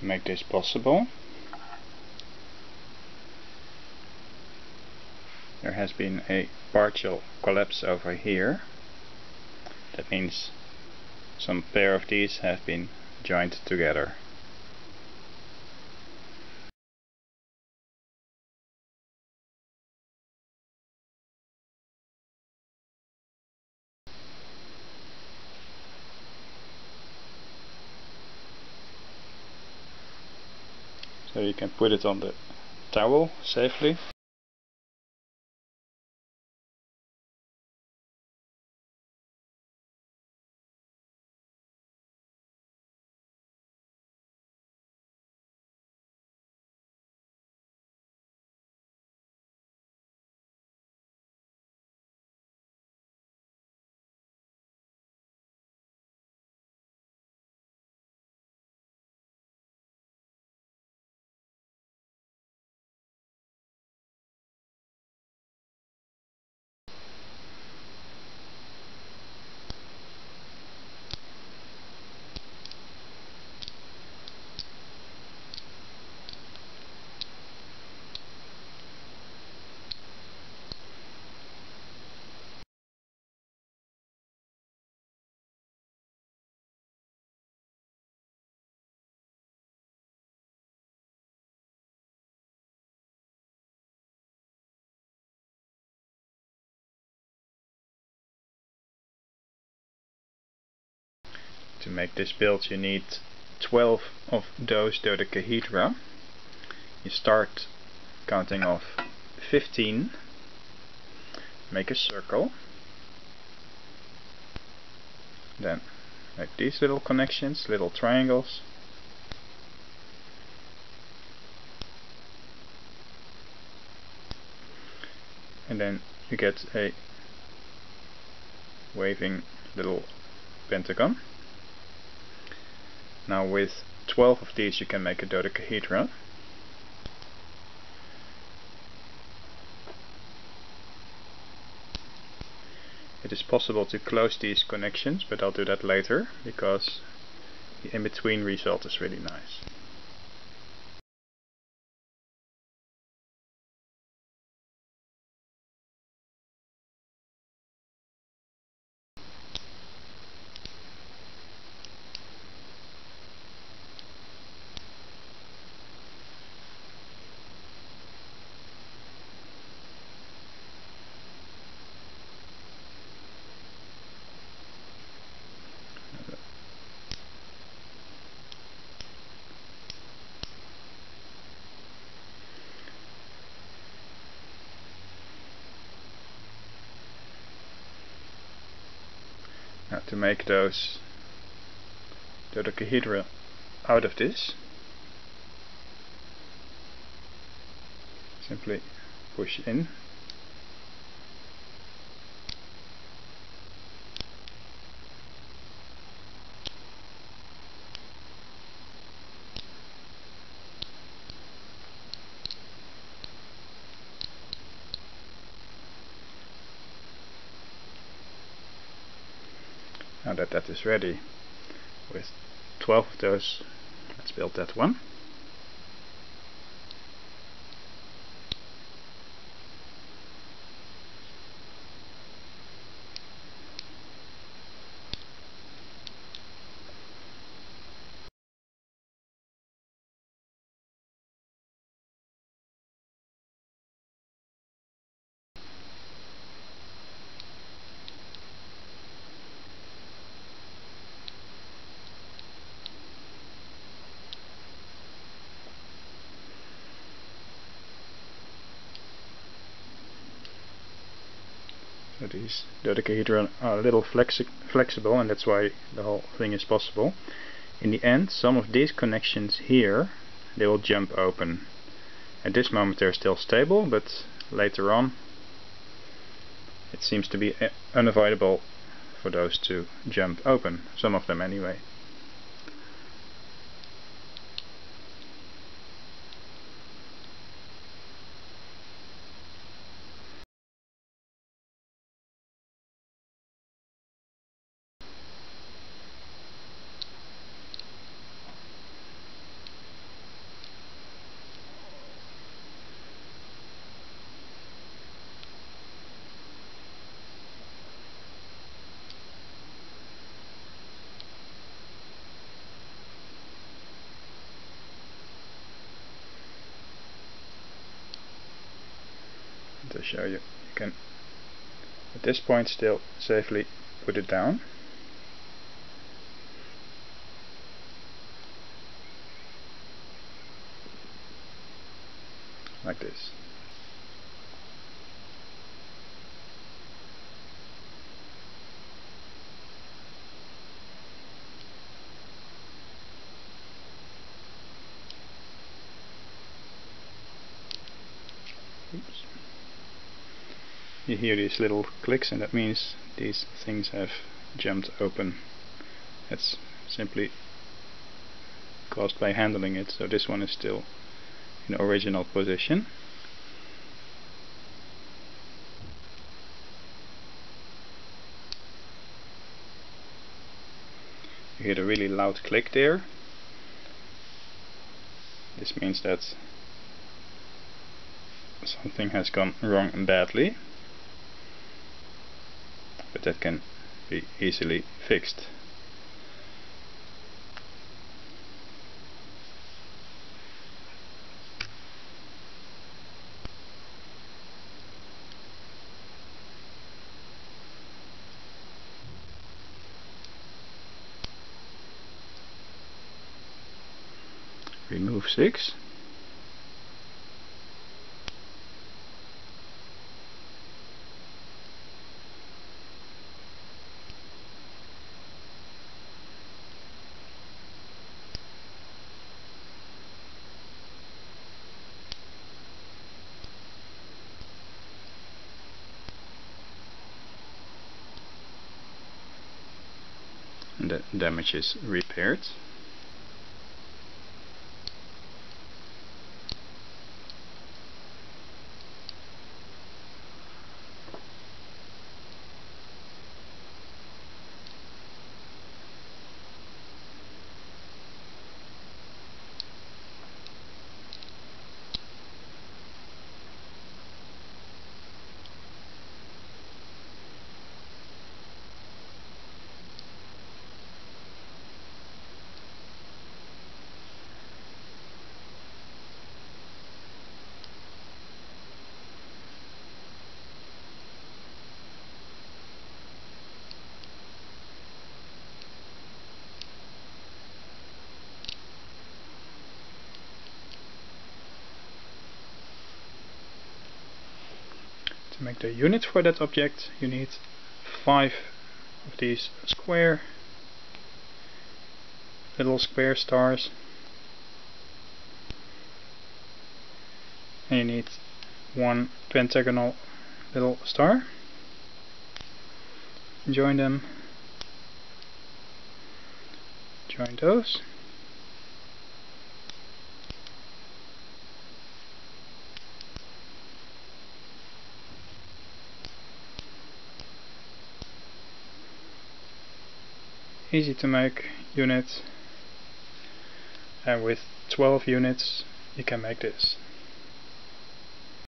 To make this possible, there has been a partial collapse over here. That means some pair of these have been joined together. So you can put it on the towel safely. To make this build you need 12 of those dodecahedra. You start counting off 15, make a circle, then make these little connections, little triangles, and then you get a waving little pentagon. Now with 12 of these you can make a dodecahedron. It is possible to close these connections, but I'll do that later because the in-between result is really nice. Now to make those dodecahedra out of this, simply push in. Now that that is ready, with 12 of those, let's build that one. So these dodecahedron are a little flexible, and that's why the whole thing is possible. In the end, some of these connections here, they will jump open. At this moment they're still stable, but later on it seems to be unavoidable for those to jump open, some of them anyway. And to show you, you can at this point still safely put it down. Like this. Oops. You hear these little clicks, and that means these things have jumped open. That's simply caused by handling it, so this one is still in original position. You hear a really loud click there. This means that something has gone wrong and badly, but that can be easily fixed. Remove 6. And the damage is repaired. To make the unit for that object, you need 5 of these little square stars, and you need 1 pentagonal little star. Join them, join those. Easy to make unit, and with 12 units you can make this.